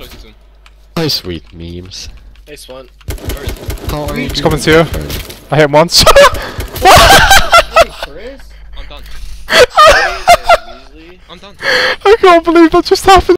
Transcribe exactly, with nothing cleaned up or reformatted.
talking to him. Hi, sweet memes. Hey, Swan. How are you? He's coming to you. I hit him once. Hey, Chris. I'm done. I'm done. I can't believe that just happened.